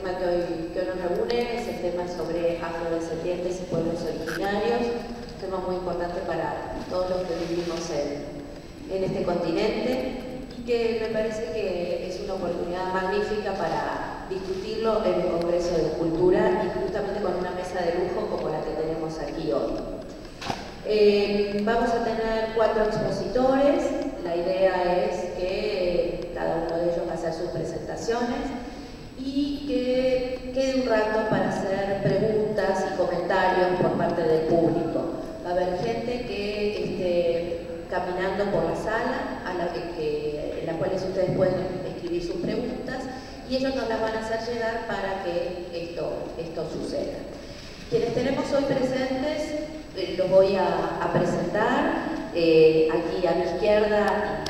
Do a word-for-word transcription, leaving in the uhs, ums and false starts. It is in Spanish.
tema que hoy, que hoy nos reúne es el tema sobre afrodescendientes y pueblos originarios, un tema muy importante para todos los que vivimos en, en este continente y que me parece que es una oportunidad magnífica para discutirlo en un Congreso de Cultura y justamente con una mesa de lujo como la que tenemos aquí hoy. Eh, vamos a tener cuatro expositores, la idea es que cada uno de ellos va a hacer sus presentaciones y que quede un rato para hacer preguntas y comentarios por parte del público. Va a haber gente que esté caminando por la sala, a la que, que, en las cuales ustedes pueden escribir sus preguntas y ellos nos las van a hacer llegar para que esto, esto suceda. Quienes tenemos hoy presentes, eh, los voy a, a presentar. Eh, aquí a mi izquierda